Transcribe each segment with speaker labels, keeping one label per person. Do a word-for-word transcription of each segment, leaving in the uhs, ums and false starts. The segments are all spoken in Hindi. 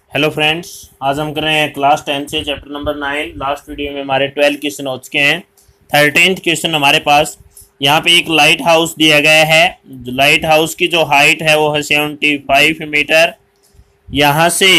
Speaker 1: हेलो फ्रेंड्स, आज हम कर रहे हैं क्लास टेंथ से chapter number nine. Last video में हमारे ट्वेल्व क्वेश्चन हो चुके हैं। थर्टीन्थ क्वेश्चन हमारे पास यहाँ पे एक लाइट हाउस दिया गया है। लाइट हाउस की जो हाइट है वो है सेवेंटी फाइव मीटर। यहाँ से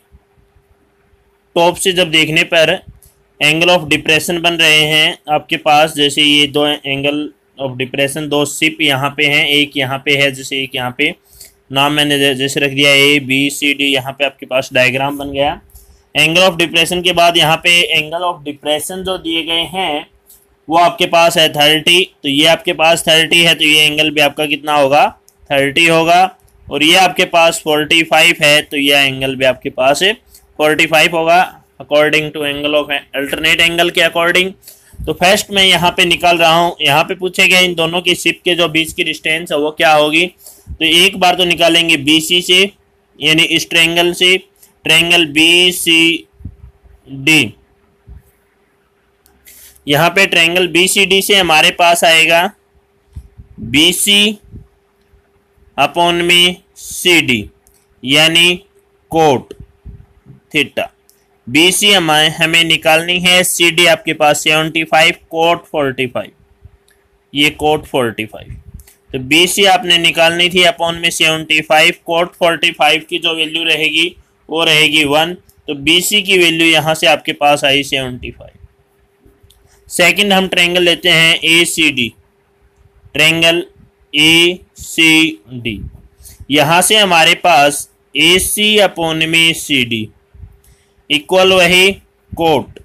Speaker 1: टॉप से जब देखने पर एंगल ऑफ डिप्रेशन बन रहे हैं आपके पास। जैसे ये दो एंगल ऑफ डिप्रेशन, दो शिप यहाँ पे हैं, एक यहाँ पे है, जैसे एक यहाँ पे नाम मैंने जैसे रख दिया ए बी सी डी। यहाँ पे आपके पास डायग्राम बन गया। एंगल ऑफ डिप्रेशन के बाद यहाँ पे एंगल ऑफ डिप्रेशन जो दिए गए हैं वो आपके पास है थर्टी। तो ये आपके पास थर्टी है, तो ये एंगल भी आपका कितना होगा, थर्टी होगा। और ये आपके पास फोर्टी फाइव है, तो ये एंगल भी आपके पास फोर्टी फाइव होगा according to angle of alternate angle के अकॉर्डिंग। तो फर्स्ट मैं यहाँ पे निकाल रहा हूँ। यहाँ पे पूछे गए इन दोनों की शिप के जो बीच की डिस्टेंस है वो क्या होगी। तो एक बार तो निकालेंगे बी सी से, यानी इस ट्रायंगल से, ट्रायंगल बी सी डी। यहाँ पे ट्रायंगल बी सी डी से हमारे पास आएगा बी सी अपॉन में सी डी, यानी कोट थीटा। बी सी हमें हमें निकालनी है, सी डी आपके पास seventy five, cot forty five, ये कोट फोर्टी फाइव। तो बी सी आपने निकालनी थी अपॉन में seventy five, cot forty five की जो वैल्यू रहेगी वो रहेगी वन। तो बी सी की वैल्यू यहाँ से आपके पास आई सेवेंटी फाइव। सेकंड हम ट्रायंगल लेते हैं A C D, triangle A C D. यहाँ से हमारे पास ए सी अपॉन में सी डी इक्वल वही कोट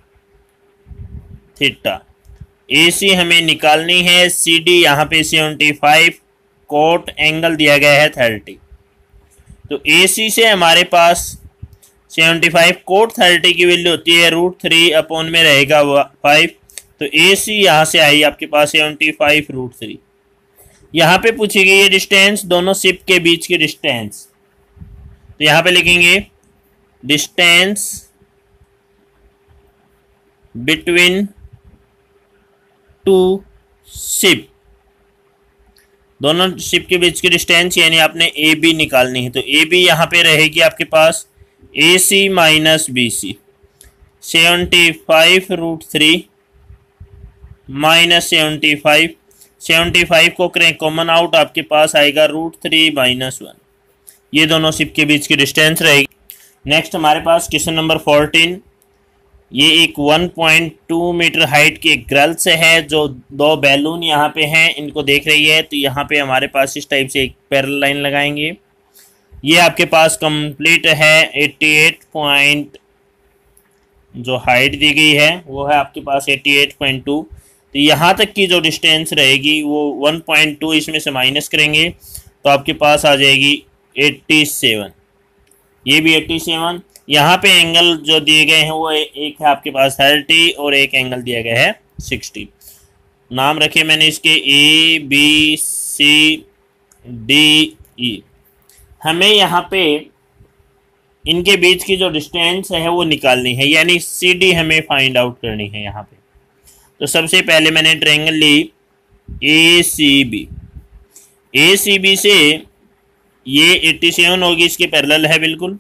Speaker 1: थीटा। ए सी हमें निकालनी है, सी डी यहाँ पे सेवेंटी फाइव, कोट एंगल दिया गया है थर्टी। तो ए सी से हमारे पास सेवेंटी फाइव, कोट थर्टी की वैल्यू होती है रूट थ्री अपॉन में रहेगा फाइव। तो ए सी यहाँ से आई आपके पास सेवेंटी फाइव रूट थ्री। यहाँ पे पूछी गई है डिस्टेंस, दोनों शिप के बीच की डिस्टेंस। तो यहाँ पे लिखेंगे डिस्टेंस बिटवीन टू शिप, दोनों शिप के बीच की डिस्टेंस, यानी आपने ए बी निकालनी है। तो ए बी यहाँ पे रहेगी आपके पास A C minus B C, seventy five root three minus seventy five. Seventy five को करें कॉमन आउट, आपके पास आएगा रूट थ्री माइनस वन। ये दोनों शिप के बीच की डिस्टेंस रहेगी। नेक्स्ट हमारे पास क्वेश्चन नंबर फोर्टीन। ये एक one point two metre height की एक गर्ल से है, जो दो बैलून यहाँ पे हैं, इनको देख रही है। तो यहाँ पे हमारे पास इस टाइप से एक पैरेलल लाइन लगाएंगे। ये आपके पास कंप्लीट है अट्ठासी पॉइंट, जो हाइट दी गई है वो है आपके पास अट्ठासी पॉइंट टू। तो यहाँ तक की जो डिस्टेंस रहेगी वो वन पॉइंट टू इसमें से माइनस करेंगे तो आपके पास आ जाएगी सत्तासी। ये भी सत्तासी। यहाँ पे एंगल जो दिए गए हैं वो एक है आपके पास थर्टी और एक एंगल दिया गया है सिक्सटी। नाम रखे मैंने इसके ए बी सी डी ई। हमें यहाँ पे इनके बीच की जो डिस्टेंस है वो निकालनी है, यानी सी डी हमें फाइंड आउट करनी है यहाँ पे। तो सबसे पहले मैंने ट्रायंगल ली A C B. A C B से ये सत्तासी होगी, इसके पैरेलल है बिल्कुल।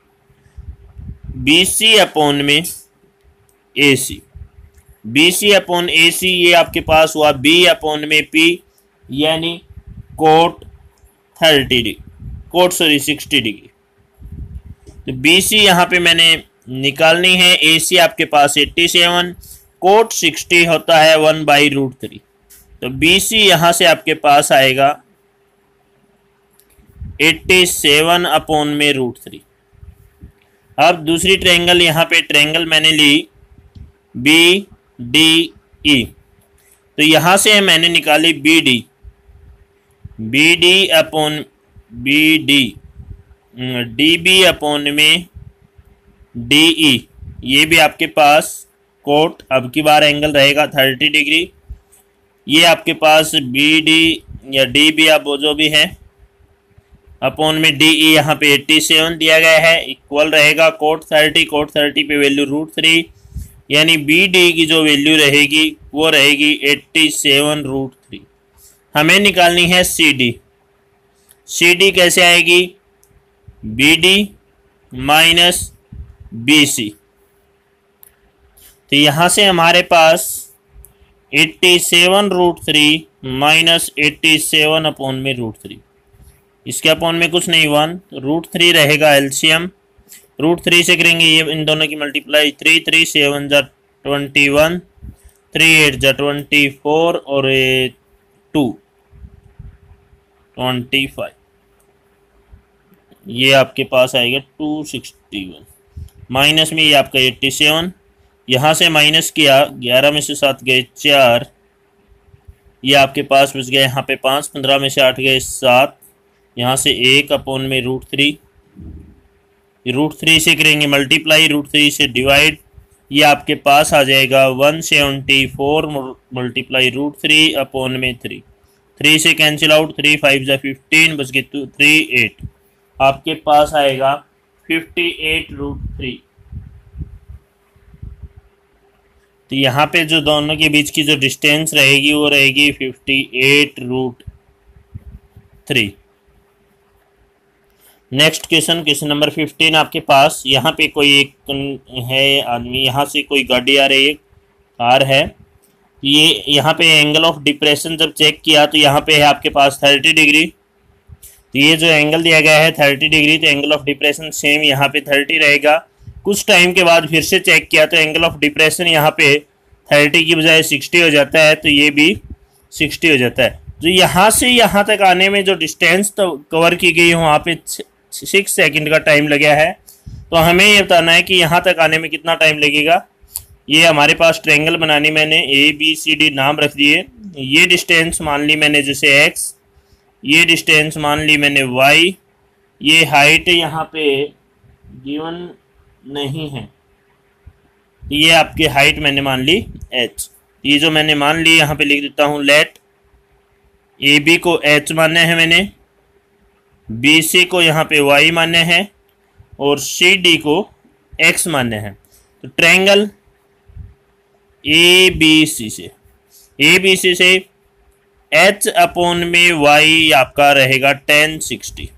Speaker 1: बी सी अपॉन में ए सी, बी सी अपॉन ए सी, ये आपके पास हुआ बी अपॉन में पी, यानी cot thirty degree, cot sorry sixty degree. तो बी सी यहाँ पे मैंने निकालनी है। ए सी आपके पास सत्तासी, कोट सिक्सटी होता है वन बाई रूट थ्री। तो बी सी यहाँ से आपके पास आएगा सत्तासी अपॉन में रूट थ्री। अब दूसरी ट्रायंगल, यहाँ पे ट्रायंगल मैंने ली बी डी ई। तो यहाँ से मैंने निकाली B D, B D upon B D, D B upon में डी ई। ये भी आपके पास कोट, अब की बार एंगल रहेगा थर्टी डिग्री। ये आपके पास बी डी या डी बी आप वो जो भी है अपॉन में डी ई, यहाँ पे सत्तासी दिया गया है, इक्वल रहेगा कोट थर्टी, कोट थर्टी पे वैल्यू रूट थ्री, यानी बी डी की जो वैल्यू रहेगी वो रहेगी सत्तासी रूट थ्री। हमें निकालनी है सी डी। सी डी कैसे आएगी, B D minus B C. तो यहाँ से हमारे पास eighty seven root three minus eighty seven upon में रूट थ्री, इसके अपॉन में कुछ नहीं वन, रूट थ्री रहेगा एलसीएम, रूट थ्री से करेंगे ये इन दोनों की मल्टीप्लाई, थ्री थ्री सेवन जा ट्वेंटी वन, थ्री एट जा ट्वेंटी फोर और टू ट्वेंटी फाइव, ये आपके पास आएगा टू सिक्सटी वन, माइनस में ये आपका एट्टी सेवन, यहाँ से माइनस किया ग्यारह में से सात गए चार, ये आपके पास बच गए यहाँ पे पाँच, पंद्रह में से आठ गए सात, यहाँ से एक अपॉन में रूट थ्री, रूट थ्री से करेंगे मल्टीप्लाई, रूट थ्री से डिवाइड, ये आपके पास आ जाएगा one seventy four multiply root three upon में थ्री, थ्री से कैंसिल आउट, थ्री फाइव जा फिफ्टीन, बच गए टू थ्री एट, आपके पास आएगा फिफ्टी एट रूट थ्री। तो यहाँ पे जो दोनों के बीच की जो डिस्टेंस रहेगी वो रहेगी fifty eight root three. Next question, question number fifteen आपके पास, यहाँ पे कोई एक है आदमी, यहाँ से कोई गाड़ी आ रही है, कार है, ये यहाँ पे एंगल ऑफ डिप्रेशन जब चेक किया तो यहाँ पे है आपके पास थर्टी डिग्री, तो ये जो एंगल दिया गया है थर्टी डिग्री, तो एंगल ऑफ डिप्रेशन सेम यहाँ पे थर्टी रहेगा। कुछ टाइम के बाद फिर से चेक किया तो एंगल ऑफ डिप्रेशन यहाँ पे थर्टी की बजाय सिक्सटी हो जाता है, तो ये भी सिक्सटी हो जाता है। तो यहाँ से यहाँ तक आने में जो डिस्टेंस तो कवर की गई वहाँ पे सिक्स सेकंड का टाइम लगा है, तो हमें ये बताना है कि यहाँ तक आने में कितना टाइम लगेगा। ये हमारे पास ट्रायंगल बनानी, मैंने ए बी सी डी नाम रख दिए, ये डिस्टेंस मान ली मैंने जैसे एक्स, ये डिस्टेंस मान ली मैंने वाई, ये हाइट यहाँ पे गिवन नहीं है, ये आपकी हाइट मैंने मान ली एच, ये जो मैंने मान ली यहाँ पे लिख देता हूँ, लेट ए बी को एच मानना है मैंने, बी सी को यहाँ पे वाई मानना है और सी डी को एक्स मानना है। तो ट्रायंगल ए बी सी से ए बी सी से एच अपॉन में वाई आपका रहेगा टेन सिक्सटी,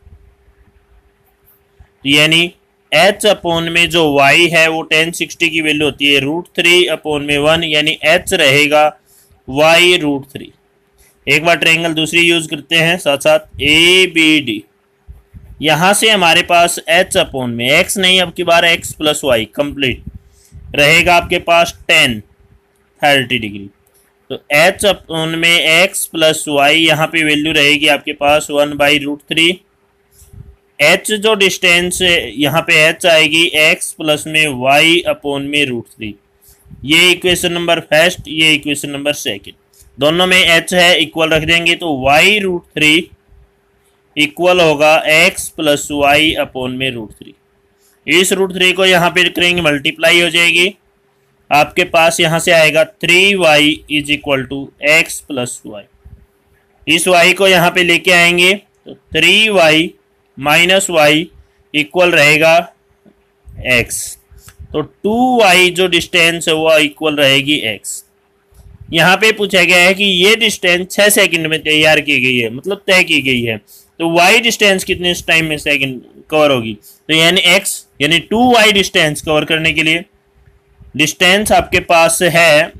Speaker 1: यानी एच अपॉन में जो वाई है वो टेन सिक्सटी की वैल्यू होती है रूट थ्री अपॉन में वन, यानी एच रहेगा वाई रूट थ्री। एक बार ट्रायंगल दूसरी यूज करते हैं साथ साथ, ए बी डी, यहाँ से हमारे पास एच अपॉन में एक्स नहीं, अब की बार एक्स प्लस वाई कंप्लीट रहेगा आपके पास टेन थर्टी डिग्री, तो एच अपॉन में एक्स प्लस वाई यहाँ पे वैल्यू रहेगी आपके पास one by root three. H जो डिस्टेंस यहाँ पे एच आएगी एक्स प्लस में वाई अपॉन में रूट थ्री, ये इक्वेशन नंबर फर्स्ट, ये इक्वेशन नंबर सेकंड, दोनों में एच है इक्वल रख देंगे, तो वाई रूट थ्री इक्वल होगा एक्स प्लस वाई अपॉन में रूट थ्री। इस रूट थ्री को यहाँ पे करेंगे मल्टीप्लाई हो जाएगी, आपके पास यहाँ से आएगा three Y is equal to X plus Y, इस वाई को यहाँ पे लेके आएंगे तो three Y minus Y equal रहेगा एक्स, तो टू वाई जो डिस्टेंस है वो इक्वल रहेगी एक्स। यहाँ पे पूछा गया है कि ये डिस्टेंस छः सेकंड में तैयार की गई है, मतलब तय की गई है, तो वाई डिस्टेंस कितने टाइम में सेकंड कवर होगी, तो यानी एक्स यानी टू वाई डिस्टेंस कवर करने के लिए डिस्टेंस आपके पास है,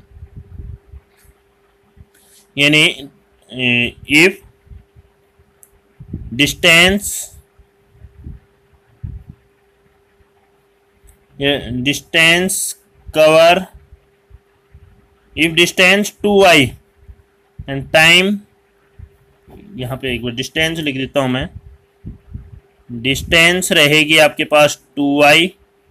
Speaker 1: यानी if distance distance cover if distance two Y and time, यहाँ पे एक बार डिस्टेंस लिख देता हूं मैं, डिस्टेंस रहेगी आपके पास टू वाई,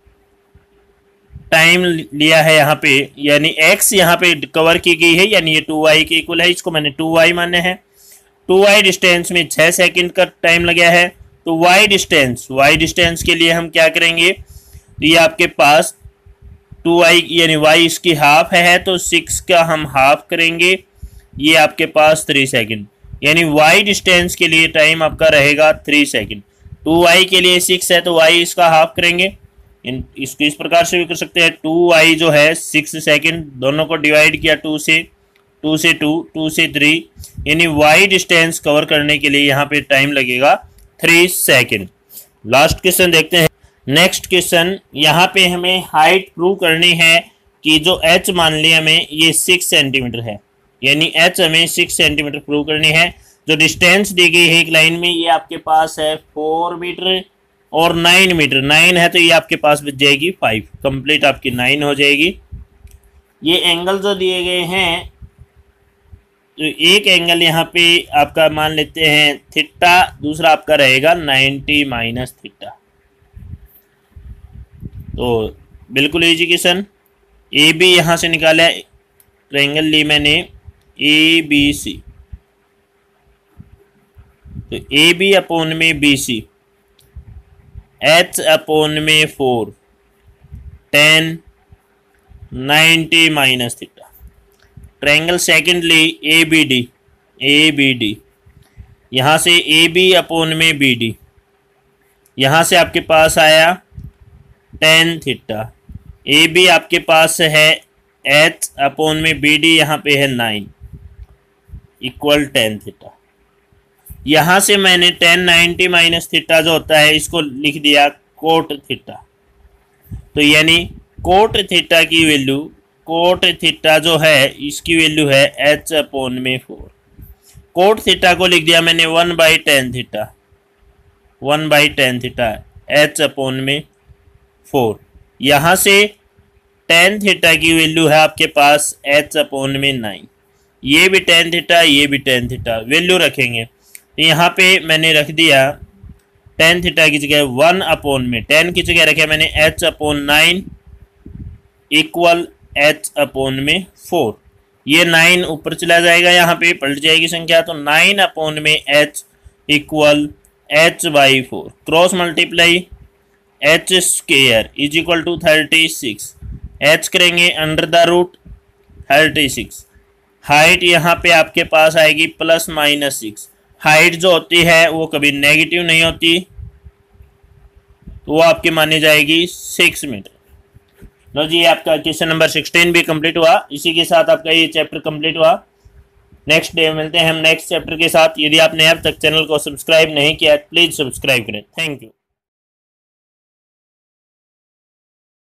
Speaker 1: टाइम लिया है यहाँ पे यानी x यहाँ पे कवर की गई है, यानी ये टू वाई के इक्वल है, इसको मैंने टू वाई मानना है। टू वाई डिस्टेंस में छः सेकंड का टाइम लगा है, तो y डिस्टेंस y डिस्टेंस के लिए हम क्या करेंगे, तो ये आपके पास टू वाई यानी y इसकी हाफ है, तो सिक्स का हम हाफ करेंगे, ये आपके पास थ्री सेकंड, यानी y डिस्टेंस के लिए टाइम आपका रहेगा थ्री सेकंड। टू वाई के लिए सिक्स है तो y इसका हाफ करेंगे, इन इसको इस प्रकार से भी कर सकते हैं, टू वाई जो है सिक्स सेकंड, दोनों को डिवाइड किया टू से, टू से टू, टू से थ्री, यानी y डिस्टेंस कवर करने के लिए यहाँ पे टाइम लगेगा थ्री सेकंड। लास्ट क्वेश्चन देखते हैं, नेक्स्ट क्वेश्चन, यहाँ पे हमें हाइट प्रूव करनी है कि जो एच मान लिया हमें ये सिक्स सेंटीमीटर है, यानी एच हमें सिक्स सेंटीमीटर प्रूव करनी है। जो डिस्टेंस दी गई है एक लाइन में ये आपके पास है फोर मीटर और नाइन मीटर, नाइन है तो ये आपके पास बच जाएगी फाइव, कंप्लीट आपकी नाइन हो जाएगी। ये एंगल जो दिए गए हैं तो एक एंगल यहाँ पे आपका मान लेते हैं थीटा, दूसरा आपका रहेगा नाइन्टी माइनस थीटा। तो बिल्कुल इजी क्वेश्चन। ए बी यहाँ से निकाला, ट्रायंगल ली मैंने ए बी सी, तो ए बी अपोन में बी सी, एच अपोन में four, ten, ninety minus theta. Triangle secondly A B D, A B D, यहाँ से ए बी अपोन में बी डी, यहाँ से आपके पास आया टेन थीटा। ए बी आपके पास है एच अपोन में बी डी, यहाँ पे है नाइन, इक्वल टेन थीटा। यहाँ से मैंने टेन नाइन्टी माइनस थीटा जो होता है इसको लिख दिया कोट थीटा। तो यानी कोट थीटा की वैल्यू, कोट थीटा जो है इसकी वैल्यू है एच अपोन में फोर। कोट थीटा को लिख दिया मैंने one by tan theta, one by tan theta H upon में फोर। यहाँ से टेन थीटा की वैल्यू है आपके पास एच अपोन में नाइन, ये भी टेन थीटा, ये भी टेन थीटा, वैल्यू रखेंगे। तो यहाँ पे मैंने रख दिया टेन थीटा की जगह वन अपोन में, टेन की जगह रखे मैंने H upon nine, equal H upon में फोर। ये नाइन ऊपर चला जाएगा, यहाँ पे पलट जाएगी संख्या, तो नाइन अपोन में H equal H by four, cross multiply H square is equal to thirty six, H करेंगे under the root thirty six. Height यहाँ पे आपके पास आएगी प्लस माइनस सिक्स, हाइट जो होती है वो कभी नेगेटिव नहीं होती, तो वो आपकी मानी जाएगी सिक्स मीटर। लो जी, आपका क्वेश्चन नंबर सिक्सटीन भी कंप्लीट हुआ। इसी के साथ आपका ये चैप्टर कंप्लीट हुआ। नेक्स्ट डे मिलते हैं हम नेक्स्ट चैप्टर के साथ। यदि आपने अब तक चैनल को सब्सक्राइब नहीं किया प्लीज़ सब्सक्राइब करें। Thank you.